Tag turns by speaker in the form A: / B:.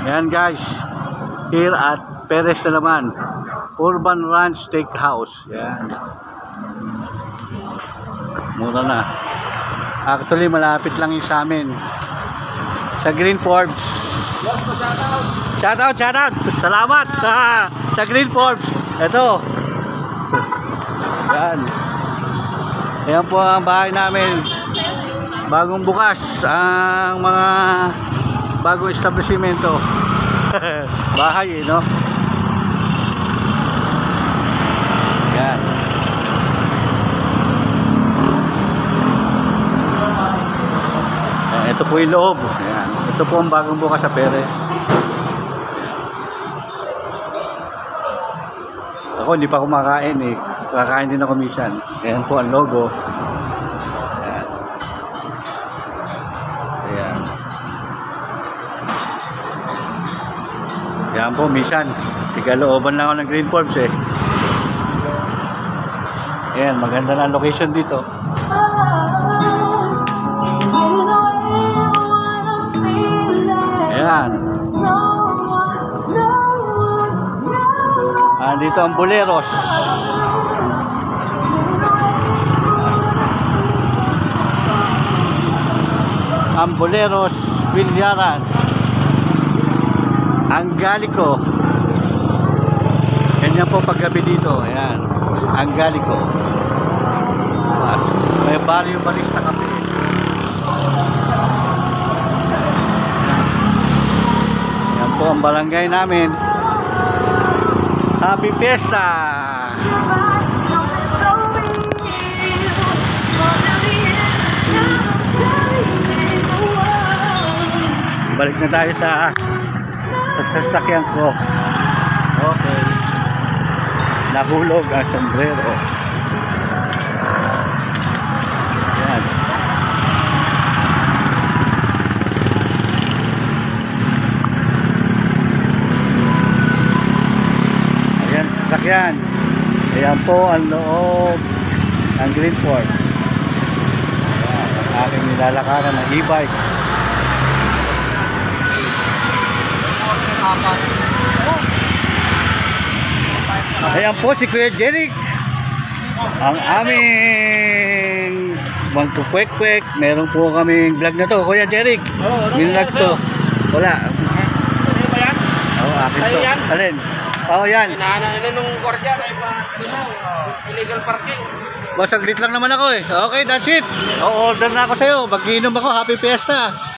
A: Yan guys, here at Perez na naman, Urban Ranch Steakhouse. Yan, mura na. Actually malapit lang yung sa amin, sa Green Forbes. Shout out. Salamat sa Green Forbes. Ito. Yan. Ayan po ang bahay namin. Bagong bukas ang mga bagong establishmento. Bahay no? Yan. Ito po yung loob. Yan. Ito po ang bagong bukas sa Perez. Ako hindi pa kumakain eh. Kakain din ako minsan. Ayan po ang logo. Ayan. Ayan. Ayan po minsan. Tigalooban lang ako ng Green Forbes eh. Ayan, maganda na location dito. Ayan. Dito ang Boleros. Ang Boleros Bilyaran. Ang Galiko. Ganyan po paggabi dito. Ayan. Ang Galiko. May barrio balis na kape. Ayan po ang barangay namin. Happy Fiesta! Balik na tayo sa sasakyan ko. Okay. Nahulog ang sombrero. Ayan. Ayan, sasakyan. Ayan po ang loob ng Green Forbes. Ayan, ang aking nilalakaran ng e-bike. Ayan po si Kuya Jeric, ang aming magkukwek-kwek. Meron po kaming vlog na to, Kuya Jeric. Vlog to. Wala.
B: Ano ba yan?
A: Oo, akin to. Alin? Oo, yan.
B: Ano nung kwartya? Illegal parking.
A: Saglit lang naman ako eh. Okay, that's it. O-order na ako sa'yo. Mag-iinom ako. Happy Fiesta.